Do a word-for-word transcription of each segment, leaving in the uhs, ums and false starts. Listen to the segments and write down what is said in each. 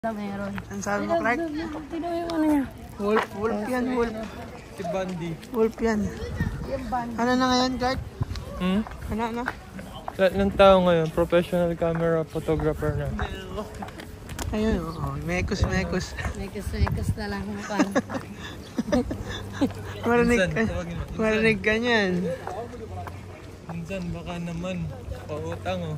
Meron. Ang sabi mo, Clark? Tino yung ano niya? Wolf, wolf yan, wolf. Si Bandy. Wolf yan. Ano na ngayon, Clark? Hmm? Ano, ano? Lahat ng tao ngayon, professional camera photographer na. Ayun, oh, mekos, mekos. Mekos, mekos na lang mukhang. Marinig ka, marinig ka niyan. Minsan, baka naman, pautang oh.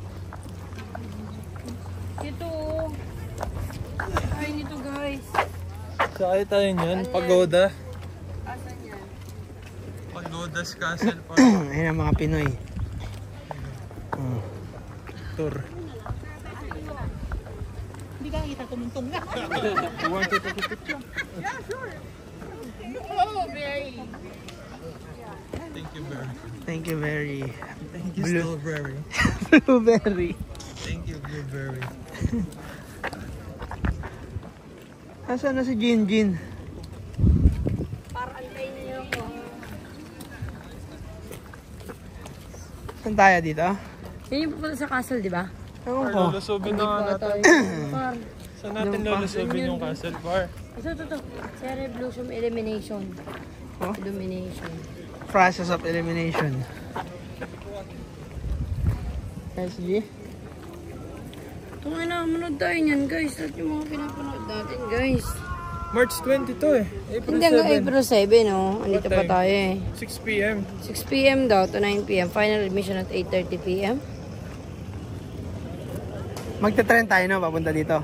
Ito oh. Ay, nito guys. Sakay tayo niyan, Pagoda. Asan yan? Pagoda's Castle Park. Ayun ang mga Pinoy. Oh. Tour. Hindi ka kita tumuntong na. You want to take a picture? Yeah, sure. Oh, very. Thank you very Thank you very. Thank you, Blue. Strawberry. Blueberry. Thank you, Blueberry. Asan na si Jin Jin? Para antayin niyo ako. Saan tayo dito? Yan yung pupunta sa castle, di ba? Ewan Par, ko. lulusubin na nga natin. Par. Saan natin lulusubin yung Castle Park? Ito, ito, ito. Cherry Blossom Elimination. Oh? Illumination. Process of elimination. S G? Kung ano, manood tayo niyan, guys. At yung mga pinapanood natin, guys. March twenty-two eh. April Hindi nga seven. April seven, oh. Andito What pa time? tayo eh. six p m six p m daw to nine p m Final admission at eight thirty p m Magta-trend tayo na, papunta dito.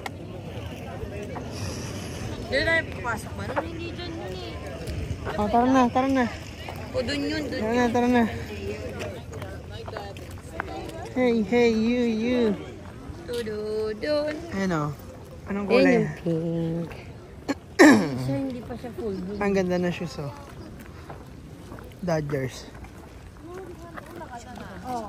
Hindi tayo papasok ba? Nung hindi dyan yun eh. Oh, tara na, tara na. O dun yun, dun Tara yun. na, tara na. Hey, hey, you, you. Tududun. Ayan o. Anong Ayan kulay? yung pink. Siya hindi pa siya full blue. Ang ganda na shoes oh. Dodgers. Oh.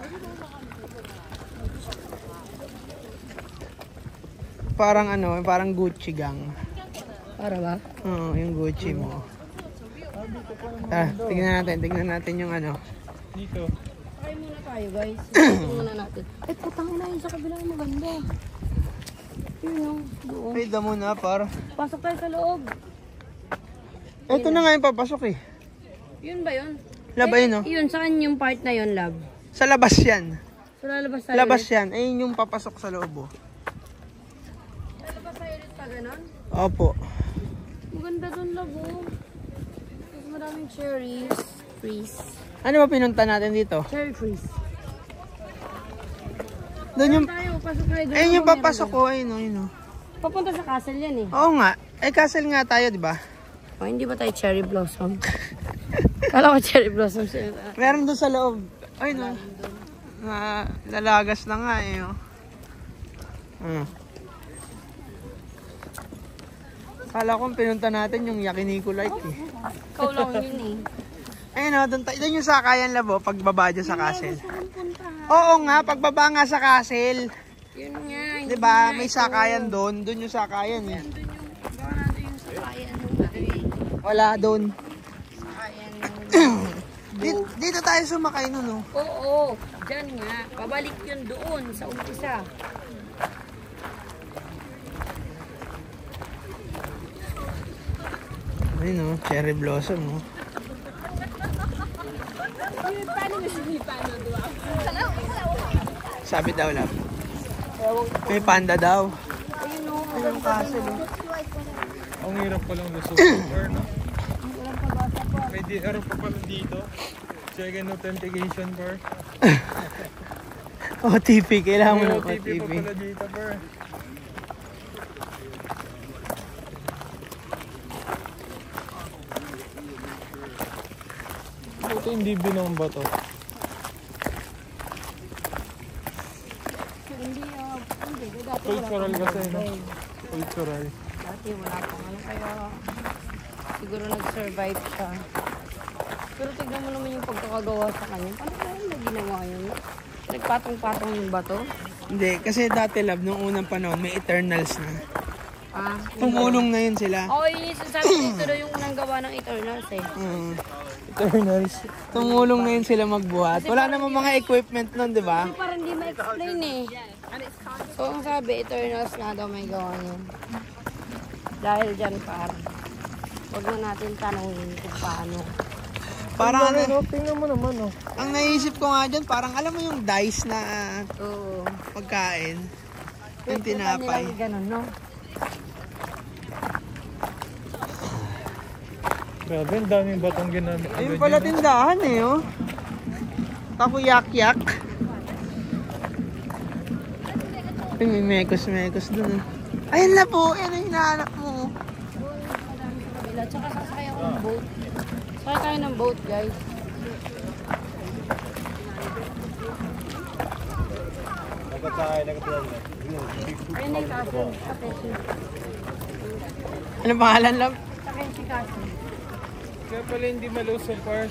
Parang ano, parang Gucci gang. Para ba? Oo, yung Gucci mo. Tara, tignan natin, tignan natin yung ano. Dito. Try muna tayo, guys. Ito muna natin. Eh, putang na yun sa kabila maganda. Yun yung doon. Wait na muna, par. Pasok tayo sa loob. Ito na nga yung papasok eh. Yun ba yun? Laba yun, no? Yun, saan yung part na yun, love? Sa labas yan. So, lalabas tayo Labas ulit? yan. Ayun yung papasok sa loob oh. Lalabas tayo ulit pa ganon? Opo. Maganda dun, love, oh. Tapos maraming cherries. Trees. Ano ba pinunta natin dito? Cherry trees. Doon yung... Tayo, pasok tayo doon. Ayun yung Ano papasok meron ko. Ayun oh, ayun oh. doon? Papunta sa castle yan eh. Oo nga. Eh, castle nga tayo, di ba? Oh, hindi ba tayo cherry blossom? Kala ko cherry blossom siya. Meron doon sa loob. Ay, no. Na, lalagas na nga eh. Oh. Hmm. Kala ko pinunta natin yung Yakiniku Lake eh. Ikaw lang yun eh. Ayun o, doon, doon yung sakayan labo pagbaba dyan sa castle. Oo nga, pagbaba nga sa castle. Yun nga. Di ba? May sakayan doon. Doon yung sakayan eh. Doon yung, baka nandun yung sakayan ng ano eh. Wala doon. Sakayan ng... Dito, dito tayo sumakay nun oh. Oo, dyan nga. Pabalik yun doon sa umpisa. Ayun o, cherry blossom oh. Sabi daw lang. May panda daw. Ayun o. Ayun yung castle oh. Ang hirap palang lusubin, par, no? May D R pa pala dito. Check in authentication, par. O T P, kailangan mo May ng O T P O T pa P. pala dito, par. Ito hindi binomba to. Hindi ah. Hindi. Dati wala Cultural pang kasi, no? survive. Cultural. Dati wala pang ano kaya siguro nag-survive siya. Pero tignan mo naman yung pagkakagawa sa kanya. Paano kaya na ginawa yun? Nagpatong-patong yung bato? Hindi, kasi dati love, nung unang panahon, may Eternals na. Ah, Tumulong na yun sila. Oo, oh, yun yung sinasabi dito daw yung unang gawa ng Eternals eh. Uh, Eternals. tumulong na yun sila magbuhat. Wala namang mga equipment nun, di ba? Parang hindi ma-explain eh. So, ang sabi, Eternals na daw may gawa niyan. Dahil dyan, par. Huwag na natin tanongin kung paano. Parang ano, Ano, tingnan mo naman, oh. ang naisip ko nga dyan, parang alam mo yung dice na Oo. pagkain. Yung Pwede tinapay. nilang ganun, no? Grabe, ang daming batong ginamit. Ayun pala tindahan eh, oh. Takoyak-yak. Ay, may mekos-mekos dun eh. Ayun na po, yan ang hinahanap mo. Kabila. Tsaka sasakay ako ng boat. Sakay tayo ng boat, guys. Ayun na yung kaso. Sakay siya. Anong pangalan lang? Sakay si kaso. Kaya pala hindi malusog, par.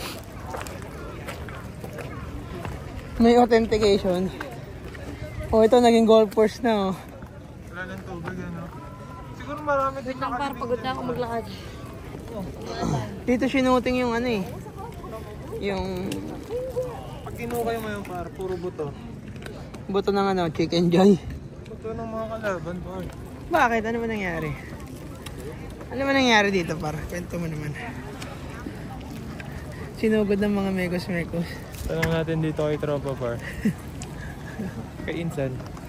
May authentication. Oh, ito naging golf course na oh. Wala ng tubig, ano. Siguro marami din Wait lang, par. Pagod na ako maglakad. Dito sinuting yung ano eh. Yung Pag kinukay mo yung par, puro buto. buto ng ano, chicken joy. Buto ng mga kalaban, par. Bakit? Ano ba nangyari? Ano ba nangyari dito par? Kwento mo naman. Sinugod ng mga mekos-mekos. Tanong natin dito kay Tropa, par. Kay Insan.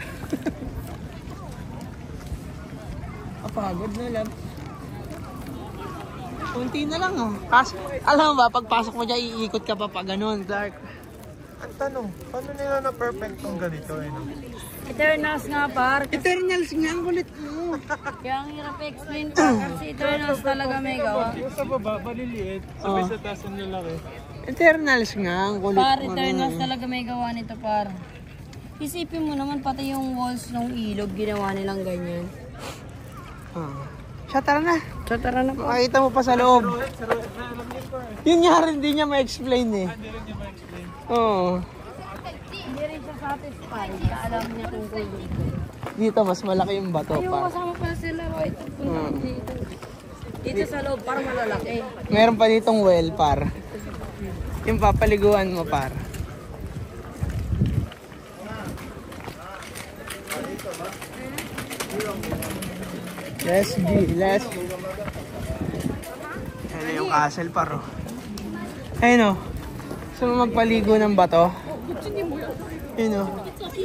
Kapagod na lang. Kunti na lang oh. Kaso, alam mo ba, pagpasok mo dyan, iikot ka pa pa ganun, Clark. Ang tanong, paano nila na perfect tong ganito, eh, no? Eternals nga, par. Eternals nga, ang kulit mo. Kaya ang hirap i-explain pa. Kasi Eternals talaga may gawa. Yung sa baba, maliliit. Sabay Oh. sa taas ang lalaki. Eternals nga, ang kulit Par, mo. Eternals talaga may gawa nito, par. Isipin mo naman, pati yung walls ng ilog, ginawa nilang ganyan. Ah. Siya, tara na. So, tara na po. Makikita mo pa sa loob. Sa road na alam niyo, par. Yun nga rin, hindi niya ma-explain eh. Hindi rin niya ma-explain. Oo. Hindi rin siya satisfied na alam niya tungkol dito. Dito, mas malaki yung bato, Ayun, par. kasama pa sila. Right, Hmm. dito. Dito sa loob, parang malalaki. Meron pa ditong well, par. Yung papaliguan mo, par. Let's G, let's G. Ano yung castle, par, oh. Ayun, oh. Gusto mo magpaligo ng bato? Ayun, oh.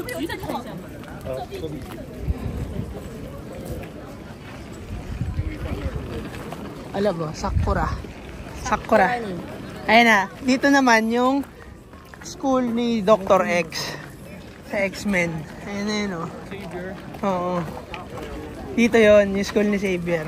Alam mo, Sakura. Sakura. Ayun na. Dito naman yung school ni Doctor X. Sa X-Men. Ayun na yun, oh. Savior. Oo. Dito yon yung school ni Xavier.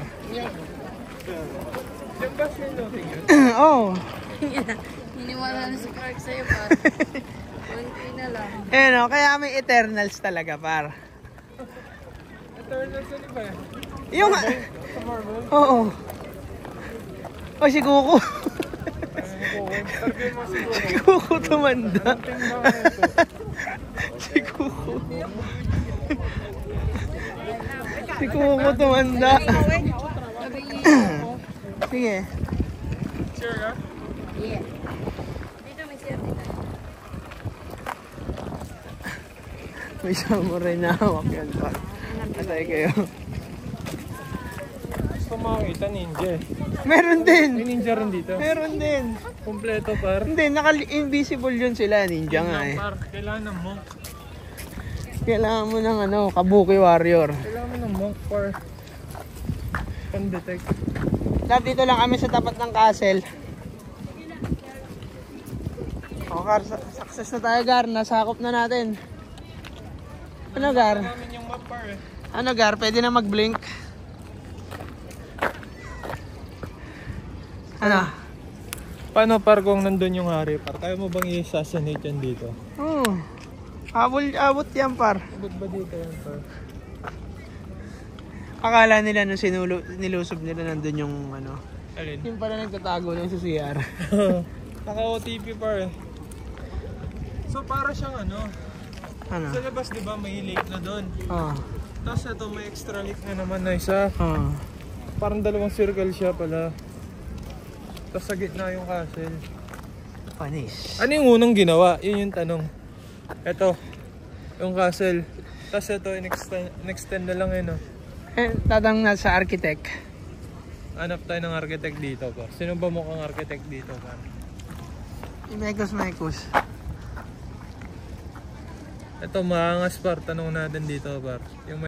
Diyan ba siya noting yun? Oo. Hiniwala na si Clark sa'yo, par. Konti na lang. Ayun, oh. Kaya may Eternals talaga, par. Eternals ano ba? Yung... Sa Marvel? Oo. O, si Kuko. Tarbihin mo siguro. Si Kuko tumanda. Tingnan mo ito. Si Kuko. Si Kuko tumanda. Sige. Sure ka? Yeah. Dito may siya dito. May samurai na hawak yan, par. Atay kayo. Gusto makakita ninja eh. Meron May din. ninja rin dito. Meron din. Kompleto, par. Hindi, naka-invisible yun sila. Ninja nga eh. Par, kailangan ng monk. Kailangan mo ng ano, Kabuki Warrior. Kailangan mo ng monk, par. Pan-detect. Lab, dito lang kami sa tapat ng castle. O, Gar, su- success na tayo, Gar. Nasakop na natin. Ano, Gar? Namin yung map, par eh. Ano, Gar? Pwede na mag-blink. Ano? Paano, par, kung nandun yung hari, par? Kaya mo bang i-assassinate yan dito? Oo. Oh, abot, abot yan, par. Abot ba dito yan, par? Akala nila nung sinulo, nilusob nila nandun yung ano. Alin? Yung pala nagtatago na yung sa C R. Naka-O T P, par eh. So, para siyang ano, Ano? sa labas, di ba, may lake na doon. Oo. Tapos ito, may extra lake na naman na isa. Oo. Parang dalawang circle siya pala. Tapos sa gitna yung castle. Panis. Ano yung unang ginawa? Yun yung tanong. Ito, yung castle. Tapos ito, in-extend, in-extend na lang yun, no? Eh, tatang nasa architect. Hanap tayo ng architect dito, par. Sino ba mukhang architect dito, par? Mekos, mekos. Ito, maangas, par. Tanong natin dito, par. Yung